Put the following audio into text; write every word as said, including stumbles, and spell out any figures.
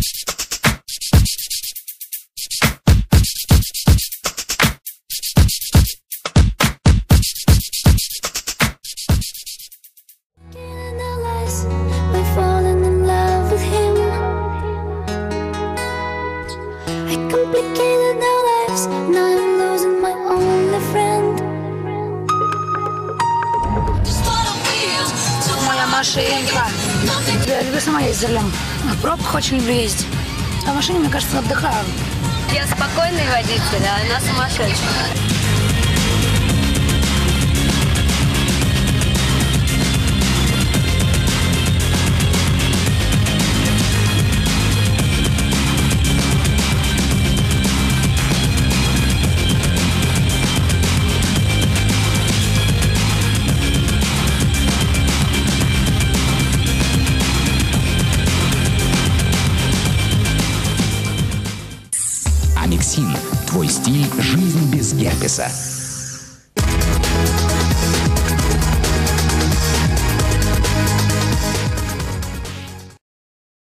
Моя машинка. Я люблю сама ездить за рулем. В пробках очень люблю ездить. А в машине, мне кажется, отдыхаю. Я спокойный водитель, а она сумасшедшая. Амексин. Твой стиль – жизнь без герпеса.